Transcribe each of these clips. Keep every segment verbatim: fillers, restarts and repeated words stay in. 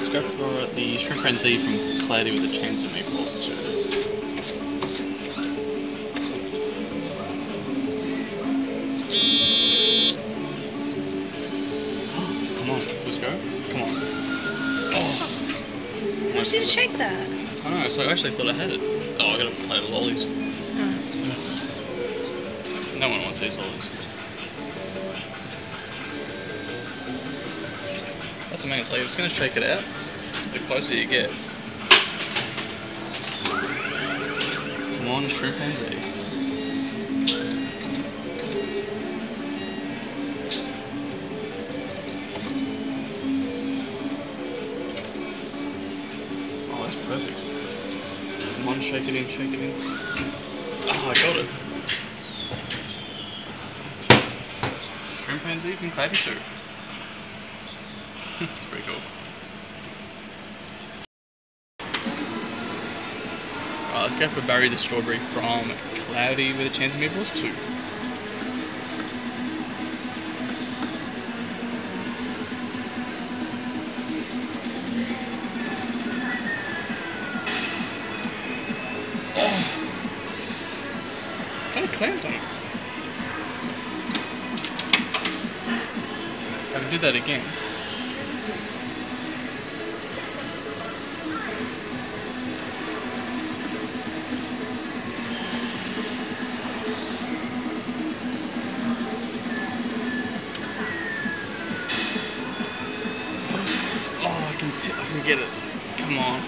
let's go for the shrimp frenzy from Cloudy with a Chance of Meatballs too. Come on, let's go. Come on. Oh. Why did you shake that? I don't know, so I actually thought I had it. Oh, I gotta play the lollies. Oh. No one wants these lollies. That's the main thing, it's going to shake it out the closer you get. Come on, shrimp frenzy. Oh, that's perfect. Come on, shake it in, shake it in. Oh, I got it. Shrimp frenzy from Cloudy too. It's pretty cool. Alright, let's go for Barry the Strawberry from Cloudy with a Chance of Meatballs two. Oh! Kind of clamped on it. I can do that again. Oh, I can, t I can get it. Come on.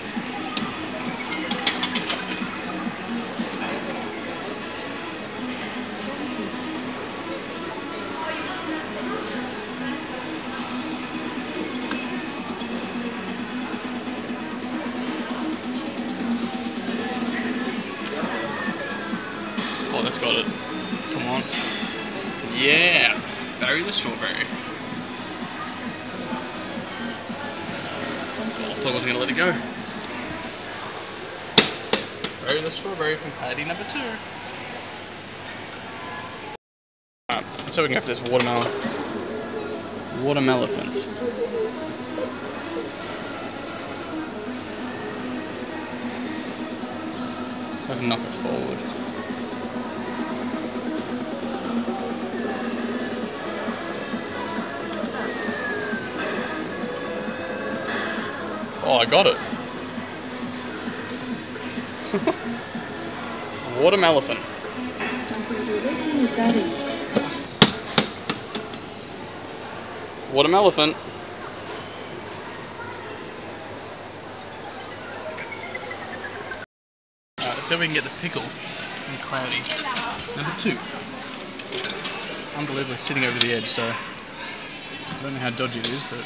Oh, that's got it. Come on. Yeah! Barry the Strawberry. I thought I wasn't going to let it go. Barry the Strawberry from Cloudy number two. Alright, so we can go for this watermelon. Watermelon. So I can knock it forward. Oh, I got it. Watermelon. Watermelon. Alright, let's see if we can get the pickle in Cloudy. Number two. Unbelievably sitting over the edge, so I don't know how dodgy it is, but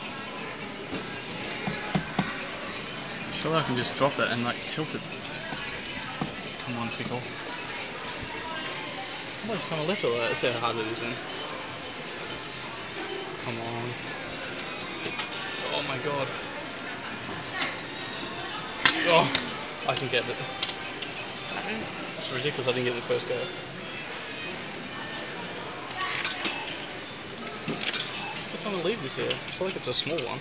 surely I can just drop that and like tilt it. Come on, pickle. Oh, there's someone left it like that. Let's see how hard it is then. Come on. Oh my god. Oh, I can get it. It's ridiculous I didn't get it the first go. What's someone leave this there? I feel like it's a small one.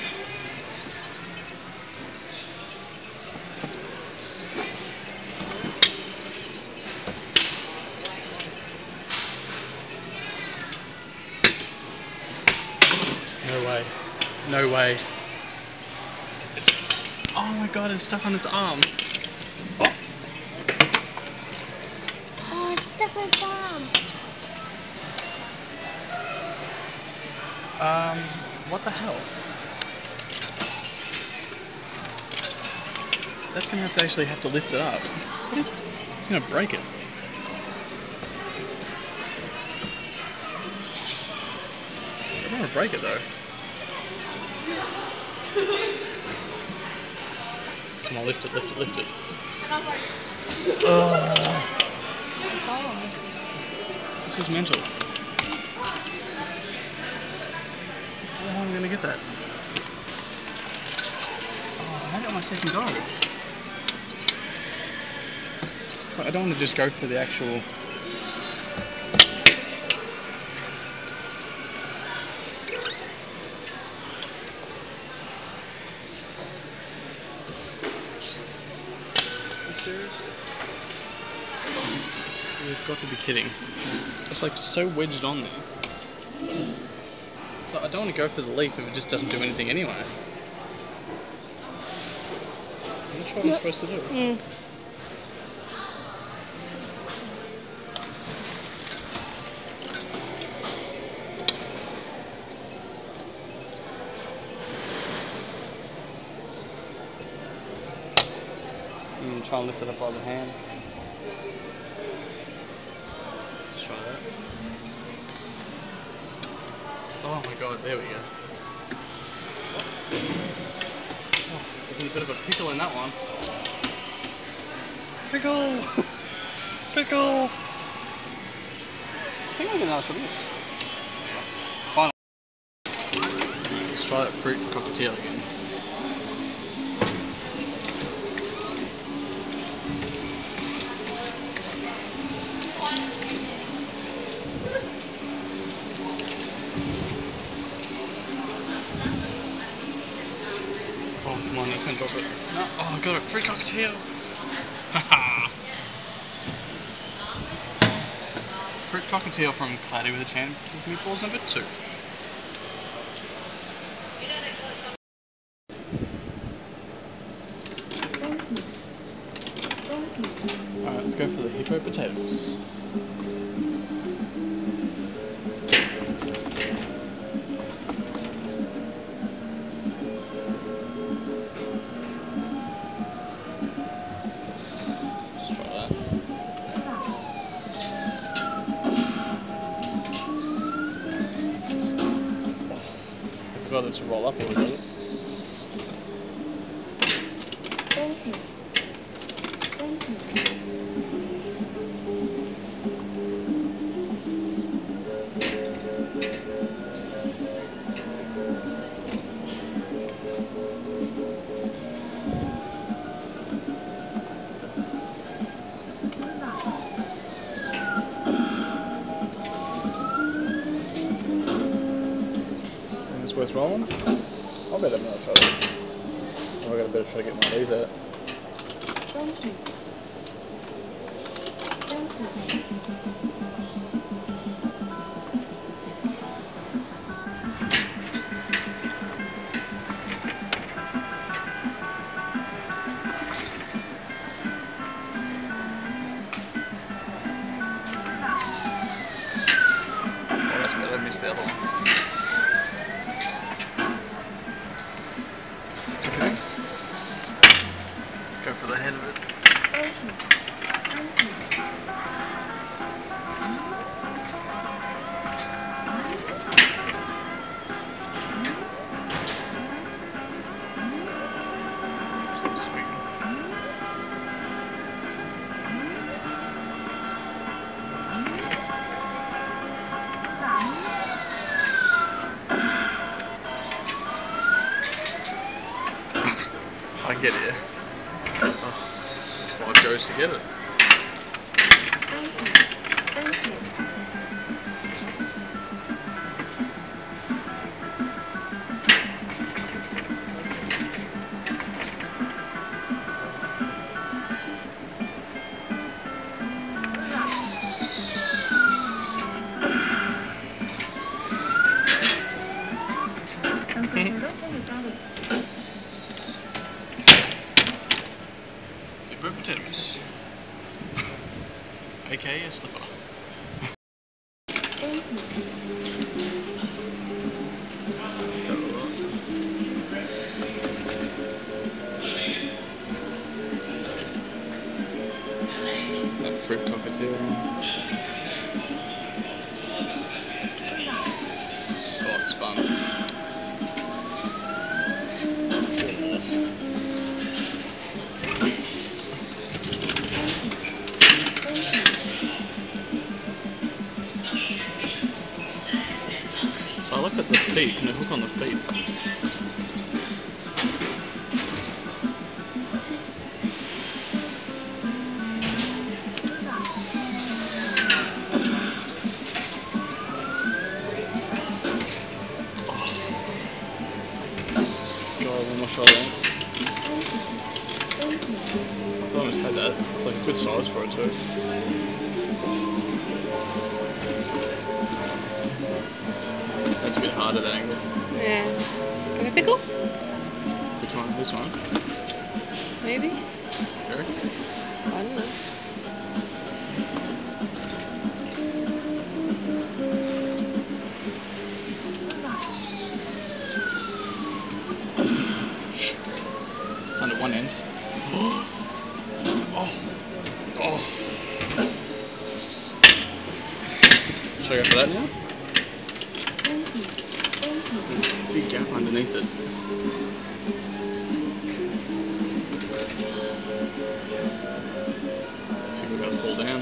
No way. No way. It's, oh my god, it's stuck on its arm. Oh. Oh, it's stuck on its arm. Um, what the hell? That's gonna have to actually have to lift it up. What is? It's gonna break it. I don't want to break it though. Come on, lift it, lift it, lift it. Oh. This is mental. How the hell am I gonna get that? Oh, I got my second goal. So I don't want to just go for the actual. seriously? You've got to be kidding. It's like so wedged on there. So I don't want to go for the leaf if it just doesn't do anything anyway. I'm not sure what I'm supposed to do. Mm. I'm going to try and lift it up by the hand. Let's try that. Oh my god, there we go. Oh, there's a bit of a pickle in that one. Pickle! Pickle! I think I'll get another shot of this. Finally. Let's try that fruit cockatiel again. Oh, come on, that's gonna drop it. No, oh, I got it, fruit cockatiel! Haha! Fruit cockatiel from Cloudy with a Chance of Meatballs number two. Alright, let's go for the hippo potatoes. I forgot to roll up a little bit. Worth rolling? I'll bet I'm not trying to. Oh, I got a better try to get one of these out. Oh, that's better. I missed the other one. It's okay. Go for the head of it. So sweet. I get it. Oh, five goes to get it. Potatoes, aka a slipper. Let's have a look. That fruit cockatiel. Oh, it's fun. I like that the feet, can I hook on the feet? Oh. God, one more shot on. I almost had that. It's like a good size for it too. That's a bit hard at that angle. Yeah. Can we pickle? Which one? This one? Maybe. Sure. I don't know. It's under one end. Oh. Oh. Should I go for that now? Big gap underneath it. People are going to fall down.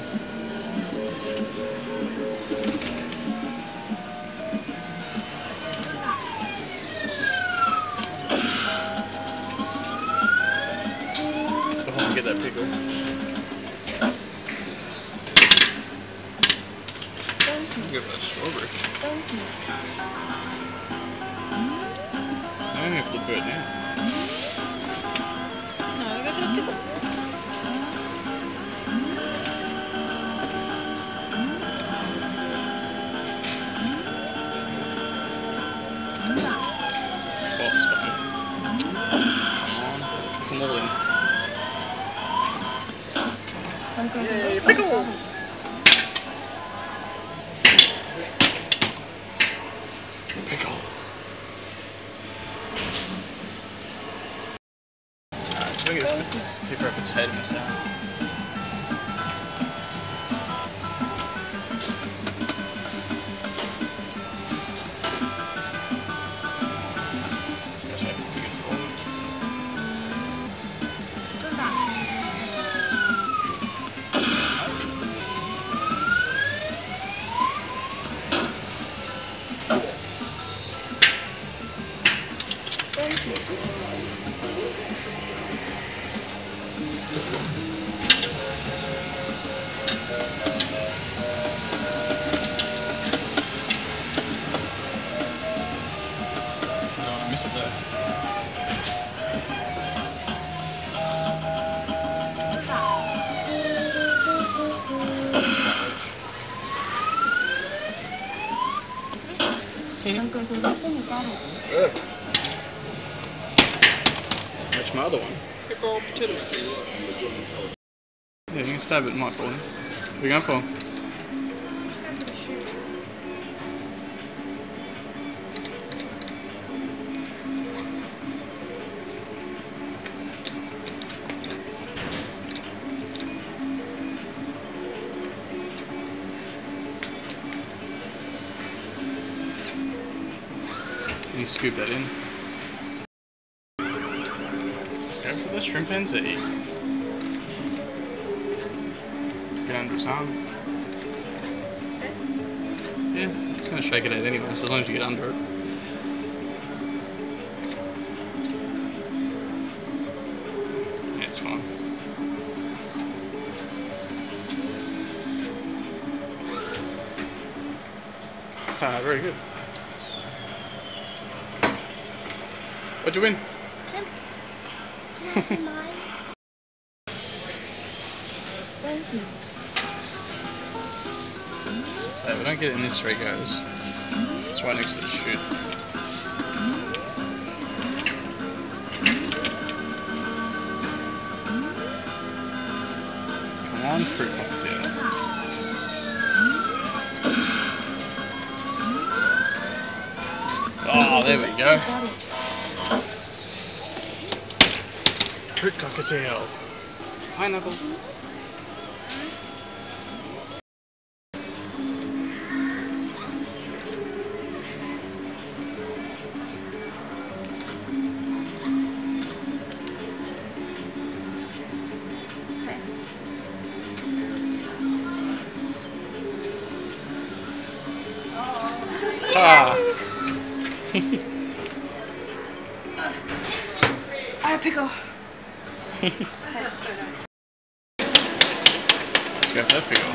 Oh, get that pickle. Give that strawberry. I'm going to flip it now. No, I got the pickle. Oh, it's fine. Come on. Come all in. Yay, pickle! Pickle. Alright, so we get this paper of potato mix out. Guess I have to take it forward. No, I missed it there. Good. Where's my other one? Pickle potato mix. Yeah, you can stab it, it might fall in. What are you going for? You scoop that in. Let's go for the shrimp and sea. Let's get under its arm. Yeah, it's going to shake it out anyway, so as long as you get under it. Yeah, it's fine. Ah, very good. What'd you win? So we don't get it in this three goes. It's right next to the chute. Come on, fruit cocktail. Oh, there we go. Fruit cocktail. Pineapple. Ah. I have pickle. Let's go for that pickle.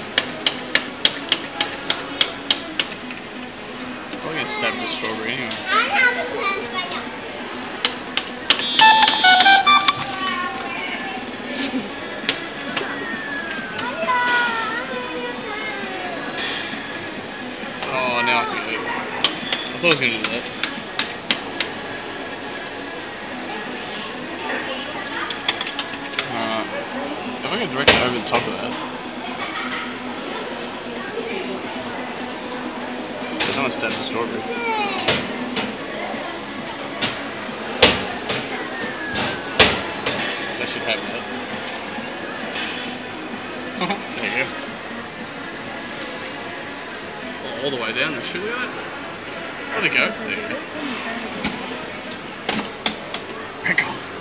Probably gonna stab the strawberry anyway. thought I was going to do that. Uh, if I go directly over the top of that. There's no one stabbed the strawberry. I should have that. There you go. All, all the way down there, should we do that? Where'd it go? There you go. Pickle.